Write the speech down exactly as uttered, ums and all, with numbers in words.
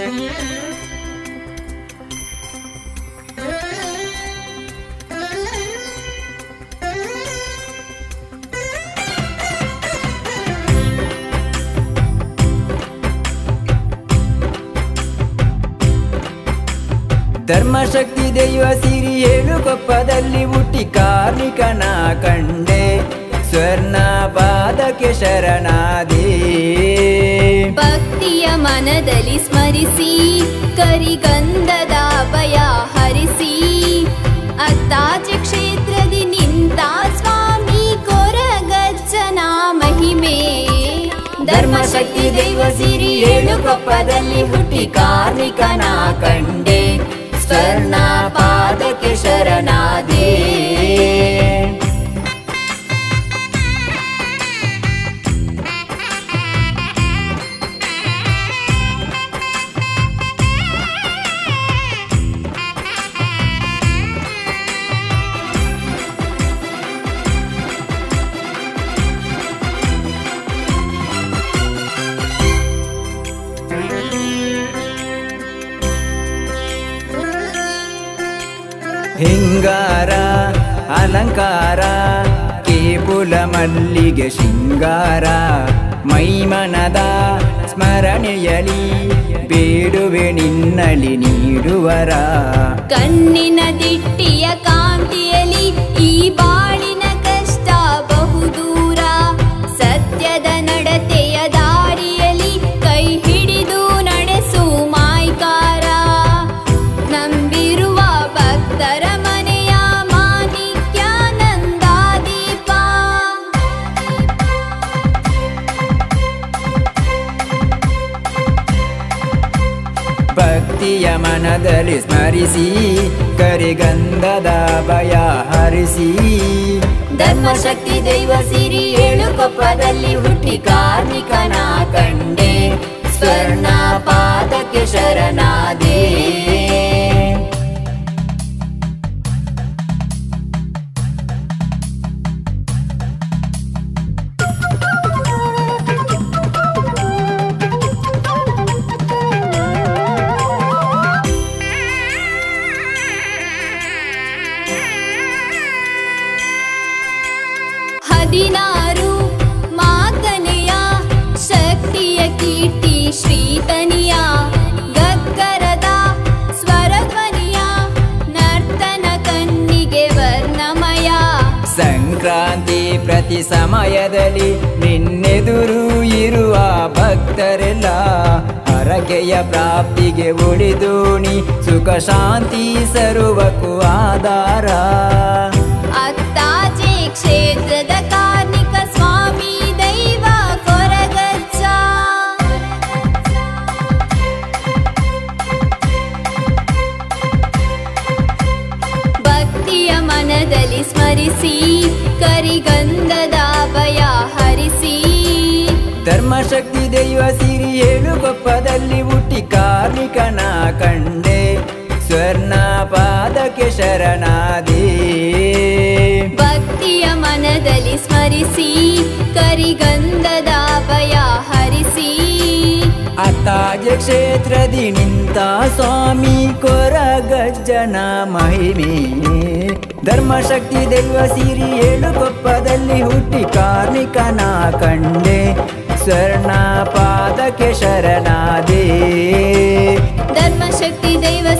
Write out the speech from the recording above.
ಧರ್ಮಶಕ್ತಿ ದೈವ ಸಿರಿ ಏಳುಕೊಪ್ಪದಲ್ಲಿ ಹುಟ್ಟಿ ಕಾರ್ಮಿಕನ ಕಂಡೆ ಸ್ವರ್ಣ ಪಾದಕ್ಕೆ ಶರಣಾದೆ. ಭಕ್ತಿಯ ಮನದಲ್ಲಿ ಸ್ಮರಿಸಿ ಕರಿಗಂಧದ ಭಯ ಹರಿಸಿ ಅತ್ತಾಚೆ ಕ್ಷೇತ್ರದಿ ನಿಂತ ಸ್ವಾಮಿ ಕೊರಗಜ್ಜನ ಮಹಿಮೆ. ಧರ್ಮಶಕ್ತಿ ದೈವ ಸಿರಿ ಏಳುಕೊಪ್ಪದಲ್ಲಿ ಹುಟ್ಟಿ ಕಾರ್ಮಿಕನ ಕಂಡೆ ಸ್ವರ್ಣ ಪಾದಕ್ಕೆ ಶರಣಾದೆ. ಹಿಂಗಾರ ಅಲಂಕಾರ ಕೇಪುಲ ಮಲ್ಲಿಗೆ ಶೃಂಗಾರ ಮೈಮನದ ಸ್ಮರಣೆಯಲಿ ಬೇಡುವೆ ನಿನ್ನಲಿ ನೀಡುವರ. ಕಣ್ಣಿನ ದಿಟ್ಟಿಯ ಕಾಂತಿಯಲಿ ಈ ಬಾಳಿನ ಕಷ್ಟ ಬಹುದೂರ ಸತ್ಯದ ನಡತೆಯ ದಾರಿಯಲಿ ಕೈ ಹಿಡಿದು ನಡೆಸು ಮಾಯ್ಕಾರ. ನಂಬಿರುವ ಭಕ್ತರ ಮನೆಯ ಮಾಣಿಕ್ಯಾನಂದ ದೀಪ. ಭಕ್ತಿಯ ಮನದಲ್ಲಿ ಸ್ಮರಿಸಿ ಕರಿಗಂಧದ ಭಯ ಹರಿಸಿ. ಧರ್ಮಶಕ್ತಿ ದೈವ ಸಿರಿ ಏಳುಕೊಪ್ಪದಲ್ಲಿ ಹುಟ್ಟಿ ಕಾರ್ಮಿಕನ ಕಂಡೆ ಸ್ವರ್ಣ ಪಾದಕ್ಕೆ ಶರಣಾದೆ. ಹದಿನಾರು ಮಾತನೆಯ ಶಕ್ತಿಯ ಕೀರ್ತಿ ಶ್ರೀತನಿಯ ಗಕ್ಕರದ ಸ್ವರಧ್ವನಿಯ ನರ್ತನ ಕಣ್ಣಿಗೆ ವರ್ಣಮಯ. ಸಂಕ್ರಾಂತಿ ಪ್ರತಿ ಸಮಯದಲ್ಲಿ ನಿನ್ನೆದುರು ಇರುವ ಭಕ್ತರೆಲ್ಲ ಹರಕೆಯ ಪ್ರಾಪ್ತಿಗೆ ಉಳಿದು ನೀ ಸುಖ ಶಾಂತಿ ಸರ್ವಕ್ಕೂ ಆಧಾರ. ಅತ್ತಾಚೆ ಕ್ಷೇತ್ರದ ಕಾರ್ಮಿಕ ಸ್ವಾಮಿ ದೈವ ಕೊರಗಜ್ಜ. ಭಕ್ತಿಯ ಮನದಲ್ಲಿ ಸ್ಮರಿಸಿ ಕರಿಗಂಧದ ಭಯ ಹರಿಸಿ. ಧರ್ಮಶಕ್ತಿ ದೈವ ಸಿರಿ ಏಳುಕೊಪ್ಪದಲ್ಲಿ ಹುಟ್ಟಿ ಕಾರ್ಮಿಕನ ಕಂಡೆ ಸ್ವರ್ಣ ಪಾದಕ್ಕೆ ಶರಣಾದೆ. ಭಕ್ತಿಯ ಮನದಲ್ಲಿ ಸ್ಮರಿಸಿ ಕರಿಗಂಧದ ಭಯ ಹರಿಸಿ. ಅತ್ತಾಜೆ ಕ್ಷೇತ್ರದಿ ನಿಂತ ಸ್ವಾಮಿ ಕೊರಗಜ್ಜನ ಮಹಿಮೆ. ಧರ್ಮಶಕ್ತಿ ದೈವ ಸಿರಿ ಏಳುಕೊಪ್ಪದಲ್ಲಿ ಹುಟ್ಟಿ ಕಾರ್ಮಿಕನ ಕಂಡೆ ಸ್ವರ್ಣ ಪಾದಕ್ಕೆ ಶರಣಾದೆ. ಧರ್ಮಶಕ್ತಿ ದೈವ